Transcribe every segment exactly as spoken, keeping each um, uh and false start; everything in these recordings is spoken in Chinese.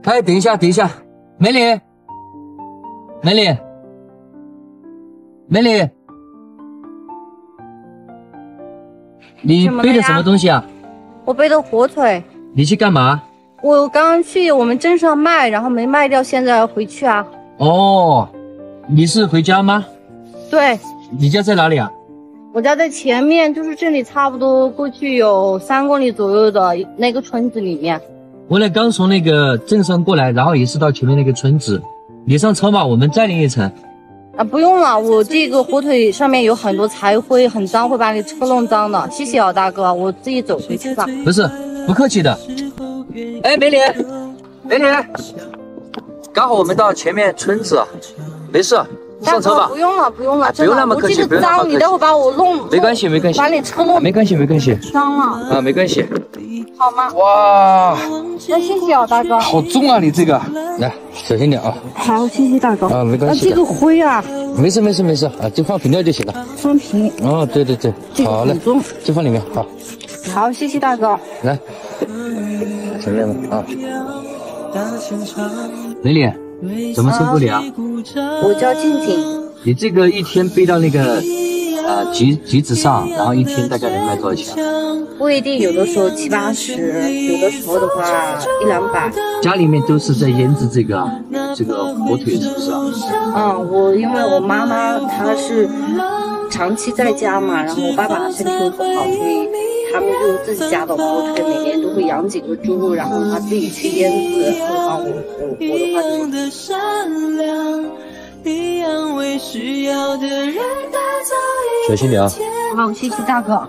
哎，等一下，等一下，美丽，美丽，美丽，你背的什么东西啊？ 我背的火腿。 你去干嘛？ 我刚刚去我们镇上卖，然后没卖掉，现在要回去啊。 哦，你是回家吗？ 对。 你家在哪里啊？ 我家在前面，就是这里差不多过去有三公里左右的那个村子里面。 我呢刚从那个镇上过来，然后也是到前面那个村子。你上车吧，我们载你一程。 啊，不用了，我这个火腿上面有很多柴灰，很脏，会把你车弄脏的。谢谢啊，大哥，我自己走回去吧。 不是，不客气的。哎，美丽，美丽，刚好我们到前面村子，没事，上车吧。 不用了，不用了， 不用那么客气，不用那么客气。 你待会把我弄。 没关系，没关系。 把你车弄。 没关系，没关系。 脏了。 啊，没关系。 好吗？ 哇， 那谢谢啊，大哥。 好重啊，你这个，来小心点啊。 好，谢谢大哥。 啊，没关系。 那这个灰啊， 没事没事没事啊，就放瓶料就行了。 放瓶。 哦，对对对，好嘞，就放里面，好。 好，谢谢大哥。 来，前面了啊。美丽，怎么称呼你啊？ 我叫静静。 你这个一天背到那个呃集集子上，然后一天大概能卖多少钱？ 不一定，有的时候七八十，有的时候的话一两百。 家里面都是在腌制这个这个火腿，是不是啊？ 嗯，我因为我妈妈她是长期在家嘛，然后我爸爸身体又不好，所以他们用自己家的火腿，每年都会养几个猪，然后他自己去腌制。然后我我我的话就是。 小心点啊！ 好，谢谢大哥。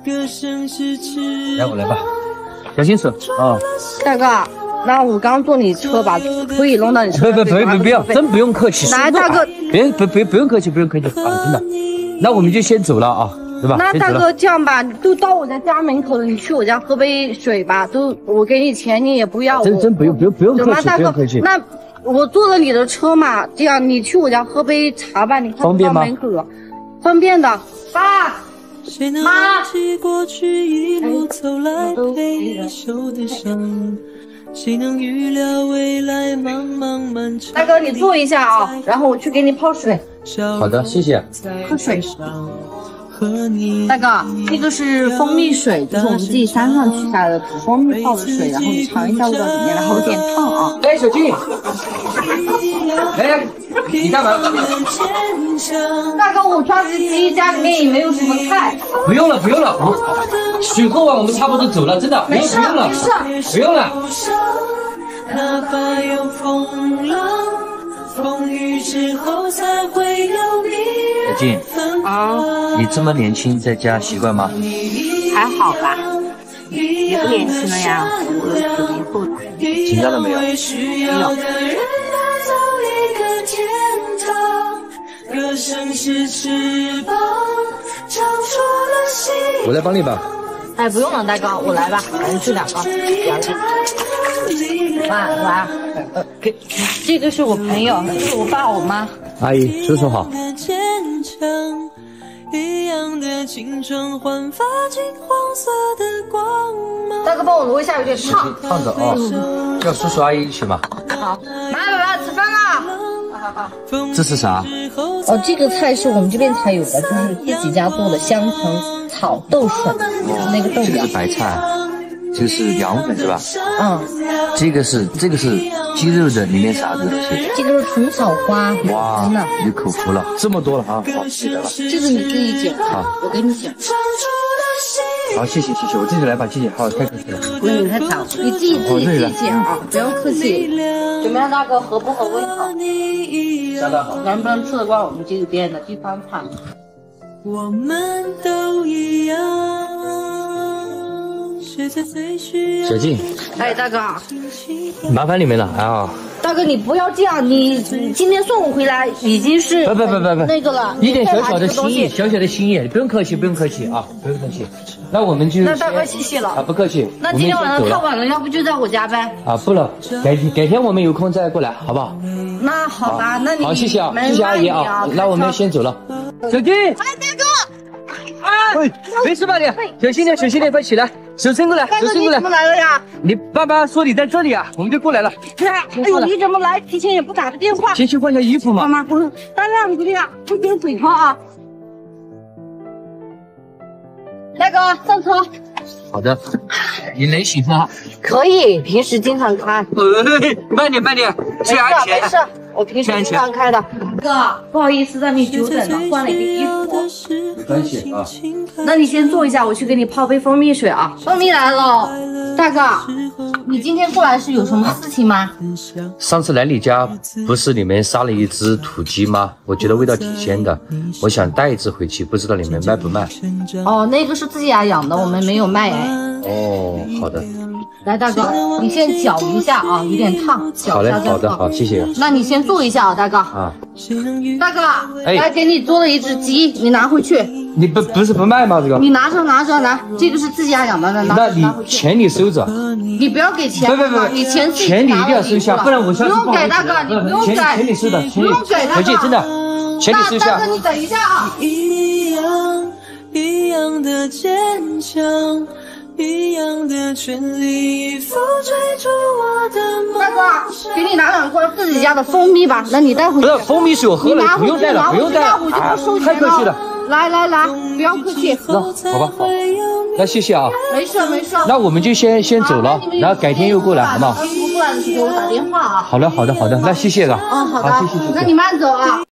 来，我来吧，小心手啊！ 大哥，那我刚坐你车把可以弄到你车上。 不不不不不要，真不用客气。 来，大哥， 别不不不用客气，不用客气啊！真的，那我们就先走了啊，对吧？ 那大哥这样吧，都到我家家门口了，你去我家喝杯水吧。都我给你钱，你也不要。 真真不用不用不用客气，不用客气。 那我坐了你的车嘛，这样你去我家喝杯茶吧，你看方便吗？ 方便的，爸。妈，大哥，你坐一下啊，然后我去给你泡水。 好的，谢谢。 喝水。大哥，这个是蜂蜜水，就是我们自己山上取下来的土蜂蜜泡的水，然后你尝一下味道怎么样？然后有点烫啊。 哎，小静，哎，你干嘛？ 大哥，我抓自己家里面也没有什么菜。 不用了，不用了，我水喝完我们差不多走了，真的。 没事，没事， 不用了。小静啊， 你这么年轻，在家习惯吗？ 还好吧，也不年轻了呀，我九零后的。 紧张了没有？ 没有。 我来帮你吧。 哎，不用了，大哥，我来吧，反正就两个，两个。来来，呃，给，这个是我朋友，这是我爸我妈。 阿姨，叔叔好。 大哥，帮我挪一下，有点烫。 烫着哦，叫叔叔阿姨一起嘛。 好，来来来，吃饭啦！好好。 这是啥？ 哦，这个菜是我们这边才有的，就是自己家做的香橙炒豆笋，就是那个豆芽。 这个是白菜，这个是凉粉是吧？ 嗯。 这个是这个是鸡肉的，里面啥子东西？ 这个是虫草花。 哇， 真的， 有口福了，这么多了啊！好，记得了。 这个你自己剪。 好， 我给你剪。 好，谢谢谢谢，我自己来吧，谢谢。好，太客气了。 不是你太长，你自己自己自己剪啊，不要客气。怎么样，大哥，合不合胃口？ 相当好。 能不能吃得惯我们这边的地方菜？我们都一样。 小静， 哎，大哥， 麻烦你们了啊！ 大哥，你不要这样，你今天送我回来已经是不不不不不那个了， 一点小小的心意，小小的心意，不用客气，不用客气啊，不用客气。那我们就那大哥谢谢了啊，不客气。 那今天晚上太晚了，要不就在我家呗？ 啊，不了，改天改天我们有空再过来，好不好？ 那好吧，那你好，谢谢啊，谢谢阿姨啊，那我们先走了。小静， 哎，大哥， 哎， 喂，没事吧你？小心点，小心点，快起来，手伸过来，手伸过来。 怎么来了呀？ 你爸爸说你在这里啊，我们就过来了。 哎呦，你怎么来？提前也不打个电话。 先去换下衣服嘛。 妈妈，不是，大亮姑娘，快点嘴炮啊！大哥，上车。 好的，你能行吗？ 可以，平时经常开。 呃，慢点慢点，注意安全。 没事，我平时经常开的。哥，不好意思让你久等了，换了一个衣服。 没关系啊。 那你先坐一下，我去给你泡杯蜂蜜水啊。蜂蜜来了，大哥，你今天过来是有什么事情吗？ 上次来你家，不是你们杀了一只土鸡吗？我觉得味道挺鲜的，我想带一只回去，不知道你们卖不卖？ 哦，那个是自己家养的，我们没有卖哎。 哦，好的。 来，大哥，你先搅一下啊，有点烫。 好嘞，好的，好，谢谢。 那你先坐一下啊，大哥。 啊， 大哥， 哎， 来给你做了一只鸡，你拿回去。 你不不是不卖吗？这个你拿着拿着来，这个是自己家养的，拿那你拿回去。 钱你收着。 你不要给钱， 不不不， 你钱自己钱你一定要收下，不然我下次不用给大哥，你不用给， 钱你收的， 不用给大哥， 回去真的，钱你收下。 大哥，你等一下啊。 一样一样的坚强。一样的全力以赴追逐我的梦。 大哥，给你拿两罐自己家的蜂蜜吧，那你带回去。 不是蜂蜜水我喝了，不用带了，不用带了，啊，太客气了。 来来来，不要客气。 那好吧，好，那谢谢啊。 没事没事。 那我们就先先走了，然后改天又过来，好不好？ 不过来的时候给我打电话啊。 好的好的好的，那谢谢了。 嗯，好的， 好，谢谢谢谢。 那你慢走啊。